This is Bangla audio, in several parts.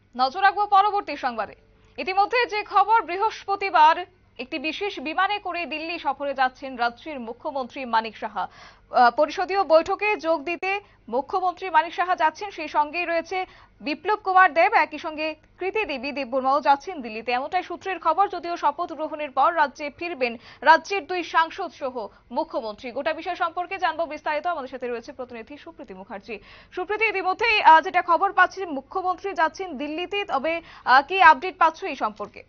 নজর রাখবো পরবর্তী সংবাদে। ইতিমধ্যে যে খবর, বৃহস্পতিবার একটি বিশেষ বিমানে করে দিল্লি সফরে যাচ্ছেন রাজ্যের মুখ্যমন্ত্রী মানিক সাহা। পরিষদীয় বৈঠকে যোগ দিতে মুখ্যমন্ত্রী মানিক সাহা যাচ্ছেন, সেই সঙ্গেই রয়েছে বিপ্লব কুমার দেব, একই সঙ্গে কৃতি দেবী দেববর্মাও যাচ্ছেন দিল্লিতে, এমনটাই সূত্রের খবর। যদিও শপথ গ্রহণের পর রাজ্যে ফিরবেন রাজ্যের দুই সাংসদ সহ মুখ্যমন্ত্রী। গোটা বিষয় সম্পর্কে জানবো বিস্তারিত, আমাদের সাথে রয়েছে প্রতিনিধি সুপ্রীতি মুখার্জি। সুপ্রীতি, ইতিমধ্যেই যেটা খবর পাচ্ছি মুখ্যমন্ত্রী যাচ্ছেন দিল্লিতে, তবে কি আপডেট পাচ্ছ এই সম্পর্কে?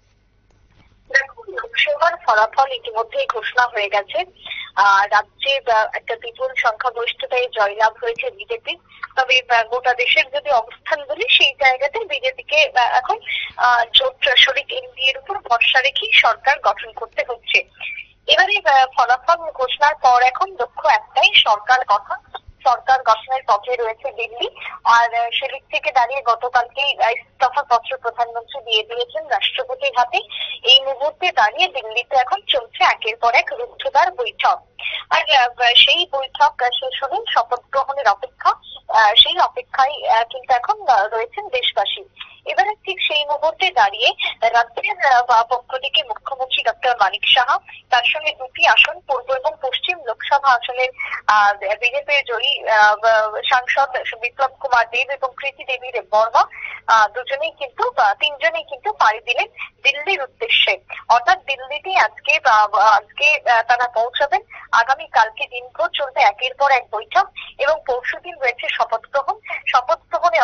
লোকসভার ফলাফল ইতিমধ্যেই ঘোষণা হয়ে গেছে। রাজ্যে একটা বিপুল সংখ্যাগরিষ্ঠতায় জয়লাভ হয়েছে বিজেপি। তবে গোটা দেশের যদি অবস্থান বলি, সেই জায়গাতে বিজেপিকে এখন জোট শরিক এনডিএর উপর ভরসা রেখেই সরকার গঠন করতে হচ্ছে। এবারে ফলাফল ঘোষণার পর এখন লক্ষ্য একটাই, সরকার গঠনের পথে রয়েছে দিল্লি। আর সেদিক থেকে দাঁড়িয়ে গতকালকেই ইস্তফা পত্র প্রধানমন্ত্রী দিয়ে দিয়েছেন রাষ্ট্রপতির হাতে। এই মুহূর্তে দাঁড়িয়ে দিল্লিতে এখন চলছে একের পর এক রুদ্ধদ্বার বৈঠক। আর সেই বৈঠক শেষ হলে শপথ গ্রহণের অপেক্ষা। সেই অপেক্ষায় কিন্তু এখন রয়েছেন দেশবাসী। এবারে ঠিক সেই মুহূর্তে দাঁড়িয়ে রাজ্যের পক্ষ থেকে মুখ্যমন্ত্রী ডক্টর মানিক সাহা, তার সঙ্গে দুটি আসন পূর্ব এবং পশ্চিম লোকসভা আসনের বিজেপির জয়ী সাংসদ বিপ্লব কুমার দেব এবং কৃতি দেবী দেববর্মা তিনজনেই কিন্তু পাড়ি দিলেন দিল্লির উদ্দেশ্যে। অর্থাৎ দিল্লিতে আজকে তারা পৌঁছাবেন। আগামী কালকে দিনভর চলবে একের পর এক বৈঠক এবং পরশুদিন রয়েছে শপথ গ্রহণে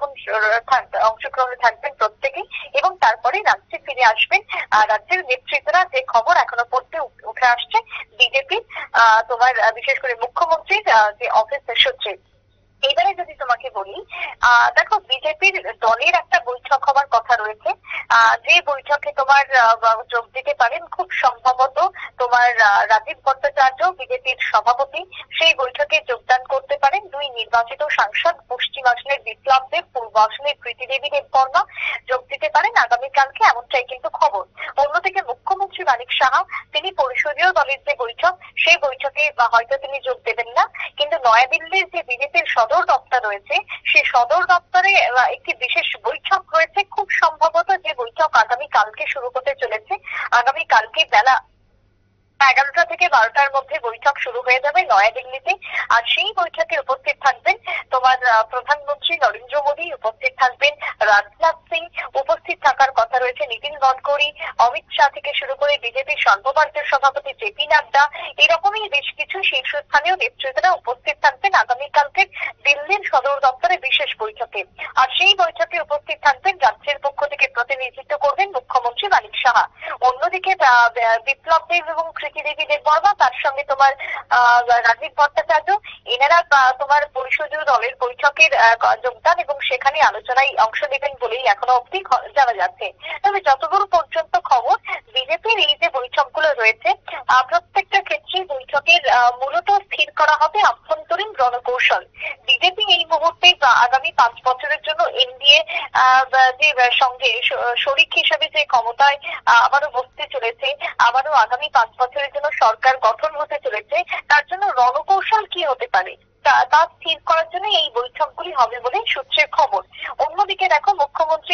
অংশগ্রহণে থাকবেন প্রত্যেকেই এবং তারপরে রাজ্যে ফিরে আসবেন রাজ্যের নেতৃত্বরা। যে খবর এখনো পড়তে উঠে আসছে বিজেপির বিশেষ করে মুখ্যমন্ত্রীর যে অফিস সচিব। এবারে যদি তোমাকে বলি, দেখো বিজেপির দলের একটা বৈঠক হওয়ার কথা রয়েছে। যে বৈঠকে তোমার যোগ দিতে পারেন খুব সম্ভবত তোমার রাজীব ভট্টাচার্য, বিজেপির সভাপতি। সেই বৈঠকে যোগদান করতে পারেন দুই নির্বাচিত সাংসদ, পশ্চিম আসনের বিপ্লব দেব, পূর্ব আসনের কৃতি দেবী দেববর্মা যোগ দিতে পারেন আগামীকালকে, এমনটাই কিন্তু খবর। অন্যদিকে মুখ্যমন্ত্রী মানিক সাহা, তিনি পরিষদীয় দলের যে বৈঠক, সেই বৈঠকে হয়তো তিনি যোগ দেবেন না, কিন্তু নয়াদিল্লির যে বিজেপির সদর দপ্তর রয়েছে, সেই সদর দপ্তরে একটি বিশেষ বৈঠক রয়েছে। খুব সম্ভবত যে বৈঠক আগামী কালকে শুরু হতে চলেছে। আগামী কালকে বেলা 11টা থেকে 12টার মধ্যে বৈঠক শুরু হয়ে যাবে নয়াদিল্লিতে। আর সেই বৈঠকে উপস্থিত থাকবেন তোমার প্রধানমন্ত্রী নরেন্দ্র মোদী, উপস্থিত থাকবেন রাজনাথ সিং, উপস্থিত থাকার কথা রয়েছে নীতিন গডকরি, অমিত শাহ থেকে শুরু করে বিজেপির সর্বভারতীয় সভাপতি জেপি নাড্ডা। এরকমই বেশ কিছু শীর্ষস্থানীয় নেতৃত্বরা উপস্থিত থাকবেন আগামীকালকে দিল্লির সদর দপ্তরে বিশেষ বৈঠকে। আর সেই বৈঠকে উপস্থিত থাকবেন রাজ্যের পক্ষ থেকে প্রতিনিধিত্ব করবেন মুখ্যমন্ত্রী মানিক সাহা। অন্যদিকে বিপ্লব দেব এবং কৃতি দেবী দেববর্মা, তার সঙ্গে তোমার রাজীব ভট্টাচার্য, এনারা তোমার পরিষদীয় দলের বৈঠকের যোগদান এবং সেখানে আলোচনায় অংশ নেবেন বলেই এখনো অবধি জানা যাচ্ছে। তবে যতদূর পর্যন্ত খবর, বিজেপির এই যে বৈঠকগুলো রয়েছে, প্রত্যেকটা ক্ষেত্রে বৈঠকের মূলত স্থির করা হবে আভ্যন্তরীণ রণকৌশল। বিজেপি এই মুহূর্তে আগামী 5 বছরের জন্য এনডিএ যে সঙ্গে শরিক হিসেবে যে ক্ষমতায় আবারও বসতে চলেছে, আবারও আগামী 5 বছরের জন্য সরকার গঠন হতে চলেছে, তার জন্য রণকৌশল কি হতে পারে তা স্থির করার জন্য এই বৈঠকগুলি হবে বলে সূত্রের খবর। অন্যদিকে দেখো, মুখ্যমন্ত্রী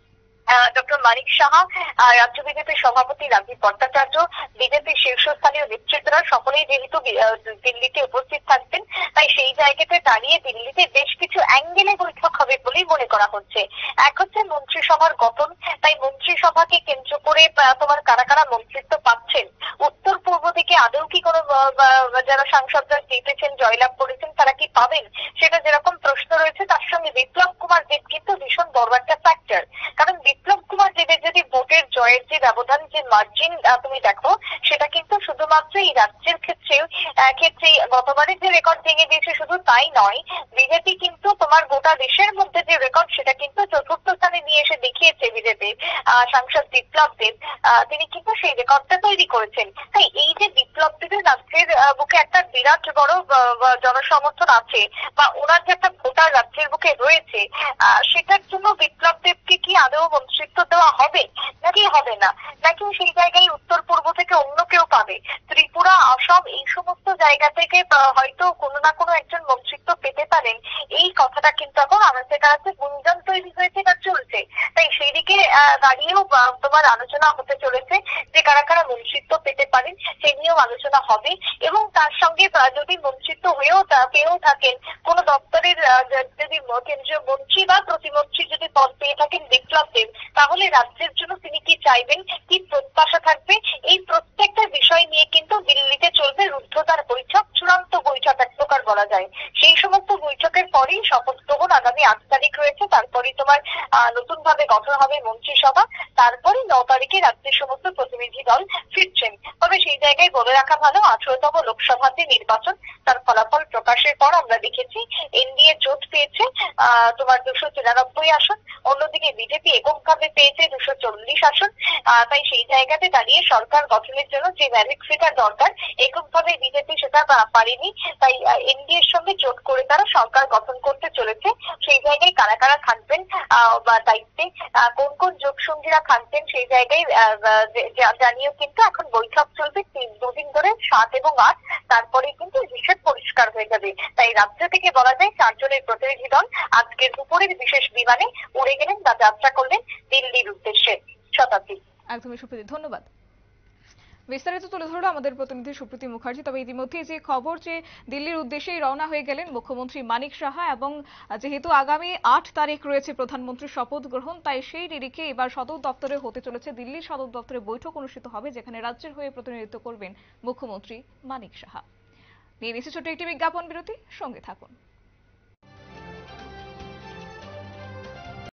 ডক্টর মানিক সাহা, রাজ্য বিজেপির সভাপতি রাজীব ভট্টাচার্য, বিজেপির শীর্ষস্থানীয় নেতৃত্বরা সকলেই যেহেতু দিল্লিতে উপস্থিত থাকবেন, তাই সেই জায়গাতে দাঁড়িয়ে দিল্লিতে বেশ কিছু অ্যাঙ্গেলে বৈঠক হবে বলেই মনে করা হচ্ছে। এক হচ্ছে মন্ত্রিসভার গঠন, তাই মন্ত্রিসভাকে কেন্দ্র করে তোমার কারা কারা মন্ত্রিত্ব পাচ্ছেন, উত্তর পূর্ব দিকে আদৌ কি কোনো যারা সাংসদরা জিতেছেন, জয়লাভ করেছেন, তারা কি পাবেন, সেটা যেরকম প্রশ্ন রয়েছে, তার সঙ্গে বিপ্লব কুমার দেব কিন্তু ভীষণ বড় একটা ফ্যাক্টর। কারণ বিপ্লব কুমার দেবের যদি ভোটের জয়ের যে ব্যবধান, যে মার্জিন তুমি দেখো, সেটা কিন্তু শুধুমাত্র এই রাজ্যের ক্ষেত্রেই গতবারের যে রেকর্ড ভেঙে দিয়েছে শুধু তাই নয়, বিজেপি কিন্তু তোমার গোটা দেশের মধ্যে যে রেকর্ড, সেটা কিন্তু চতুর্থ স্থানে নিয়ে এসে দেখিয়েছে বিজেপির সাংসদ বিপ্লব দেব। তিনি কিন্তু সেই রেকর্ডটা তৈরি করেছেন। তাই এই যে বিপ্লব দেবের রাজ্যের বুকে একটা বিরাট বড় জনসমর্থন আছে, বা ওনার যে একটা ভোটার রাজ্যের বুকে রয়েছে, সেটার জন্য বিপ্লব দেবকে কি আদৌ মন্ত্রিত্ব দেওয়া হবে নাকি হবে না, নাকি সেই জায়গায় উত্তর পূর্ব থেকে অন্য কেউ পাবে, ত্রিপুরা, আসাম, এই সমস্ত জায়গা থেকে হয়তো কোনো না কোনো একজন মন্ত্রিত্ব পেতে পারেন, এই কথাটা কিন্তু এখন আমাদের কাছে গুঞ্জন তৈরি হয়েছে বা চলছে। দাঁড়িয়েও তোমার আলোচনা হতে চলেছে যে কারা কারা মন্ত্রিত্ব পেতে পারেন সেই নিয়েও আলোচনা হবে। এবং তার সঙ্গে যদি মন্ত্রিত্ব পেয়েও থাকেন কোন দপ্তরের যদি কেন্দ্রীয় মন্ত্রী বা প্রতিমন্ত্রী যদি পদ পেয়ে থাকেন বিপ্লব দেব, তাহলে রাজ্যের জন্য তিনি কি চাইবেন, কি প্রত্যাশা থাকবে, এই প্রত্যেকটা বিষয় নিয়ে কিন্তু দিল্লিতে চলবে রুদ্ধদ্বার বৈঠক, চূড়ান্ত বৈঠক এক প্রকার বলা যায়। সেই সমস্ত বৈঠকের পরেই শপথ গ্রহণ আগামী 8 তারিখ রয়েছে, তারপরেই তোমার নতুন ভাবে গঠন হবে মন্ত্রিসভা, তারপরে 9 তারিখে রাজ্যের সমস্ত প্রতিনিধি দল ফিরছেন। তবে সেই জায়গায় বলে রাখা ভালো, 18তম লোকসভাতে নির্বাচন, তার ফলাফল প্রকাশের পর আমরা দেখেছি এনডিএ জোট পেয়েছে তোমার 293 আসন, অন্যদিকে বিজেপি এককভাবে পেয়েছে 240 আসন। তাই সেই জায়গাতে দাঁড়িয়ে সরকার গঠনের জন্য যে ম্যাজিক ফিগার দরকার এককভাবে বিজেপি সেটা পারেনি, তাই এনডিএর সঙ্গে জোট করে তারা সরকার গঠন করতে চলেছে। সেই জায়গায় কারা কারা থাকবেন বা দায়িত্বে কোন কোন যোগসঙ্গীরা থাকবেন সেই জায়গায় জানিয়েও কিন্তু এখন বৈঠক চলবে 2 দিন ধরে, 7 এবং 8, তারপরে কিন্তু হিসেব পরিষ্কার হয়ে যাবে। তাই রাজ্য থেকে বলা যায় 4 জনের প্রতিনিধি দল আজকের দুপুরের বিশেষ বিমানে উড়ে গেলেন বা যাত্রা করলেন দিল্লির উদ্দেশ্যে। শতাব্দী। একদমই সুপ্রীতি, ধন্যবাদ। বিস্তারিত তুলে ধরলো আমাদের প্রতিনিধি সুপ্রীতি মুখার্জি। তবে ইতিমধ্যে যে খবর যে দিল্লির উদ্দেশ্যেই রওনা হয়ে গেলেন মুখ্যমন্ত্রী মানিক সাহা, এবং যেহেতু আগামী 8 তারিখ রয়েছে প্রধানমন্ত্রীর শপথ গ্রহণ, তাই সেই নিরিখে এবার সদর দপ্তরে হতে চলেছে, দিল্লির সদর দপ্তরে বৈঠক অনুষ্ঠিত হবে যেখানে রাজ্যের হয়ে প্রতিনিধিত্ব করবেন মুখ্যমন্ত্রী মানিক সাহা। নিয়ে নিচ্ছে ছোট্ট একটি বিজ্ঞাপন বিরতি, সঙ্গে থাকুন।